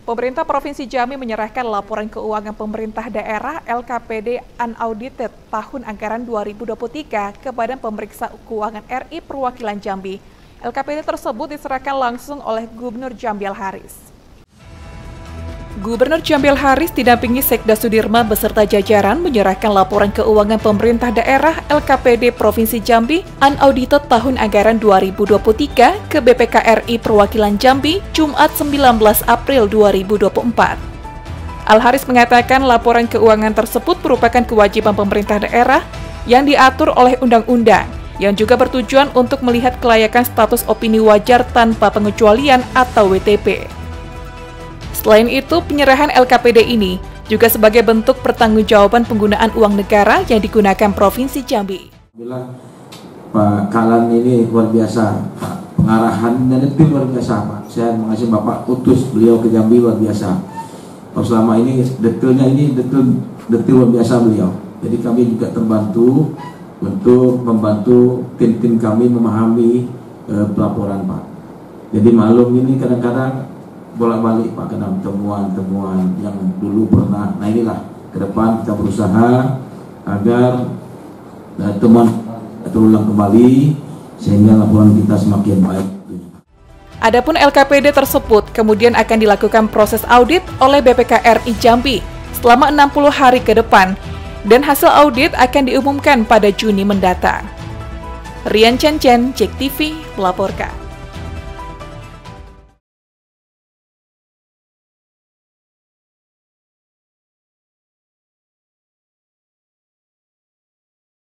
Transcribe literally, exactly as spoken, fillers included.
Pemerintah Provinsi Jambi menyerahkan laporan keuangan pemerintah daerah L K P D Unaudited tahun anggaran dua ribu dua puluh tiga ke Badan Pemeriksa Keuangan R I Perwakilan Jambi. L K P D tersebut diserahkan langsung oleh Gubernur Jambi Al Haris. Gubernur Jambi Al Haris didampingi Sekda Sudirman beserta jajaran menyerahkan laporan keuangan pemerintah daerah L K P D Provinsi Jambi Unaudited tahun anggaran dua ribu dua puluh tiga ke B P K R I Perwakilan Jambi Jumat sembilan belas April dua ribu dua puluh empat. Al Haris mengatakan laporan keuangan tersebut merupakan kewajiban pemerintah daerah yang diatur oleh undang-undang yang juga bertujuan untuk melihat kelayakan status opini wajar tanpa pengecualian atau W T P. Selain itu, penyerahan L K P D ini juga sebagai bentuk pertanggungjawaban penggunaan uang negara yang digunakan Provinsi Jambi. Bilang Pak Kalan ini luar biasa, Pak. Pengarahan dan itu luar biasa, Pak. Saya mengasih Bapak utus beliau ke Jambi luar biasa. Kalau selama ini detailnya ini detail detail luar biasa beliau. Jadi kami juga terbantu untuk membantu tim-tim kami memahami eh, pelaporan, Pak. Jadi maklum ini kadang-kadang bolak-balik Pak, kena temuan-temuan yang dulu pernah. Nah inilah ke depan kita berusaha agar uh, temuan terulang kembali sehingga laporan kita semakin baik. Adapun L K P D tersebut kemudian akan dilakukan proses audit oleh B P K R I Jambi selama enam puluh hari ke depan dan hasil audit akan diumumkan pada Juni mendatang. Rian Chen Chen, Jek T V melaporkan.